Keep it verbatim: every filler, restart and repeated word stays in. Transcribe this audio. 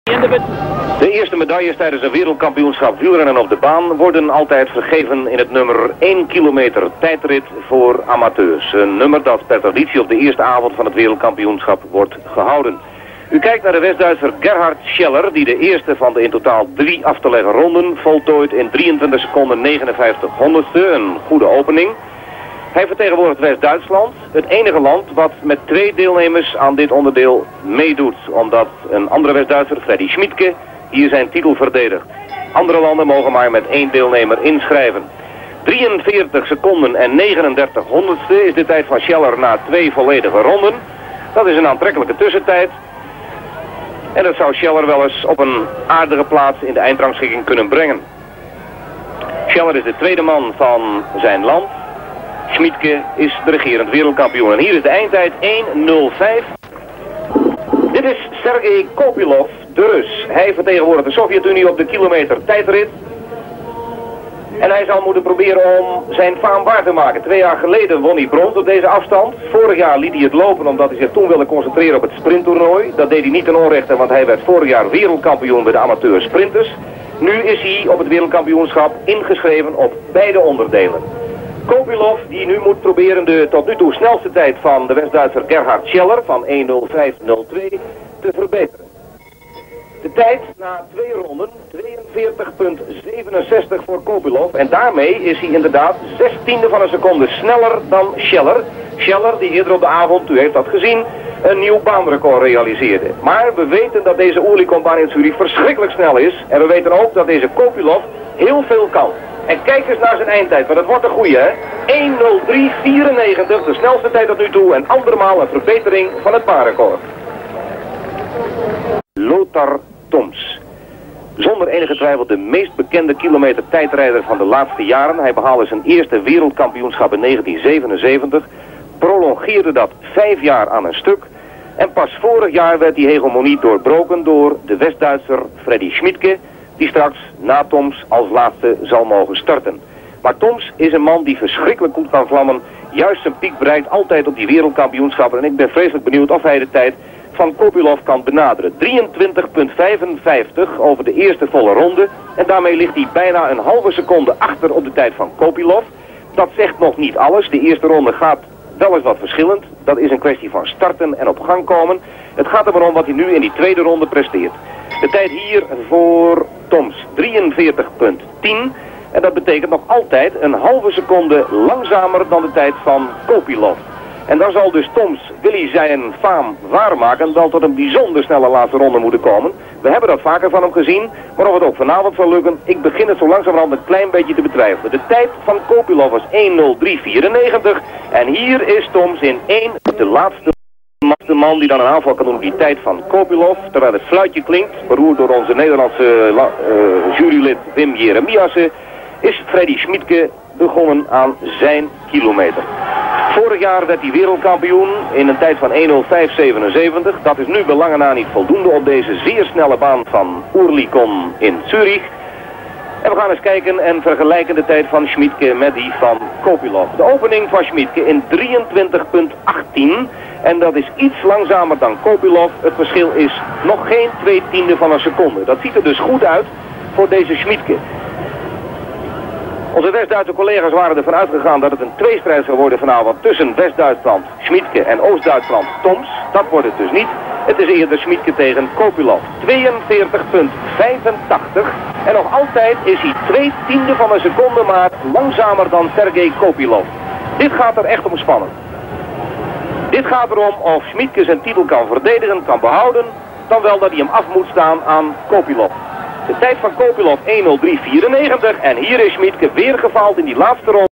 De eerste medailles tijdens een wereldkampioenschap wielrennen op de baan worden altijd vergeven in het nummer één kilometer tijdrit voor amateurs. Een nummer dat per traditie op de eerste avond van het wereldkampioenschap wordt gehouden. U kijkt naar de West-Duitser Gerhard Scheller, die de eerste van de in totaal drie af te leggen ronden voltooid in drieëntwintig seconden negenenvijftig honderdste. Een goede opening. Hij vertegenwoordigt West-Duitsland, het enige land wat met twee deelnemers aan dit onderdeel meedoet. Omdat een andere West-Duitser, Freddy Schmidtke, hier zijn titel verdedigt. Andere landen mogen maar met één deelnemer inschrijven. drieënveertig seconden en negenendertig honderdste is de tijd van Scheller na twee volledige ronden. Dat is een aantrekkelijke tussentijd. En dat zou Scheller wel eens op een aardige plaats in de eindrangschikking kunnen brengen. Scheller is de tweede man van zijn land. Schmidtke is de regerend wereldkampioen. En hier is de eindtijd één nul vijf. Dit is Sergei Kopylov, de Rus. Hij vertegenwoordigt de Sovjet-Unie op de kilometer tijdrit. En hij zal moeten proberen om zijn faam waar te maken. Twee jaar geleden won hij brons op deze afstand. Vorig jaar liet hij het lopen omdat hij zich toen wilde concentreren op het sprinttoernooi. Dat deed hij niet ten onrechte, want hij werd vorig jaar wereldkampioen bij de amateur sprinters. Nu is hij op het wereldkampioenschap ingeschreven op beide onderdelen. Kopylov die nu moet proberen de tot nu toe snelste tijd van de West-Duitser Gerhard Scheller van één nul vijf nul twee te verbeteren. De tijd na twee ronden tweeënveertig komma zevenenzestig voor Kopylov en daarmee is hij inderdaad zestiende van een seconde sneller dan Scheller. Scheller die eerder op de avond, u heeft dat gezien, een nieuw baanrecord realiseerde. Maar we weten dat deze Oerlikon-baan in Zurich verschrikkelijk snel is en we weten ook dat deze Kopylov heel veel kan. En kijk eens naar zijn eindtijd, want dat wordt een goeie, hè? één nul drie vierennegentig, de snelste tijd tot nu toe en andermaal een verbetering van het baanrecord. Lothar Toms. Zonder enige twijfel de meest bekende kilometer tijdrijder van de laatste jaren. Hij behaalde zijn eerste wereldkampioenschap in negentien zevenenzeventig. Prolongeerde dat vijf jaar aan een stuk. En pas vorig jaar werd die hegemonie doorbroken door de West-Duitser Freddy Schmidtke, die straks na Toms als laatste zal mogen starten. Maar Toms is een man die verschrikkelijk goed kan vlammen. Juist zijn piek bereikt altijd op die wereldkampioenschappen. En ik ben vreselijk benieuwd of hij de tijd van Kopylov kan benaderen. drieëntwintig komma vijfenvijftig over de eerste volle ronde. En daarmee ligt hij bijna een halve seconde achter op de tijd van Kopylov. Dat zegt nog niet alles. De eerste ronde gaat wel eens wat verschillend. Dat is een kwestie van starten en op gang komen. Het gaat er maar om wat hij nu in die tweede ronde presteert. De tijd hier voor Toms drieënveertig komma tien. En dat betekent nog altijd een halve seconde langzamer dan de tijd van Kopylov. En dan zal dus Toms, wil hij zijn faam waarmaken, wel tot een bijzonder snelle laatste ronde moeten komen. We hebben dat vaker van hem gezien, maar of het ook vanavond zal lukken, ik begin het zo langzamerhand een klein beetje te betwijfelen. De tijd van Kopylov was één nul drie vierennegentig en hier is Toms in één de laatste de man die dan een aanval kan doen op die tijd van Kopylov. Terwijl het fluitje klinkt, beroerd door onze Nederlandse uh, jurylid Wim Jeremiassen, is Freddy Schmidtke begonnen aan zijn kilometer. Vorig jaar werd hij wereldkampioen in een tijd van één nul vijf zevenenzeventig. Dat is nu belangen na niet voldoende op deze zeer snelle baan van Oerlikon in Zurich. En we gaan eens kijken en vergelijken de tijd van Schmidtke met die van Kopylov. De opening van Schmidtke in drieëntwintig komma achttien. En dat is iets langzamer dan Kopylov. Het verschil is nog geen twee tiende van een seconde. Dat ziet er dus goed uit voor deze Schmidtke. Onze West-Duitse collega's waren ervan uitgegaan dat het een tweestrijd zou worden vanavond tussen West-Duitsland, Schmidtke en Oost-Duitsland, Toms. Dat wordt het dus niet. Het is eerder Schmidtke tegen Kopylov. tweeënveertig komma vijfentachtig. En nog altijd is hij twee tiende van een seconde maar langzamer dan Sergei Kopylov. Dit gaat er echt om spannen. Dit gaat erom of Schmidtke zijn titel kan verdedigen, kan behouden, dan wel dat hij hem af moet staan aan Kopylov. De tijd van Kopylov één nul drie vierennegentig en hier is Schmidtke weer gefaald in die laatste ronde.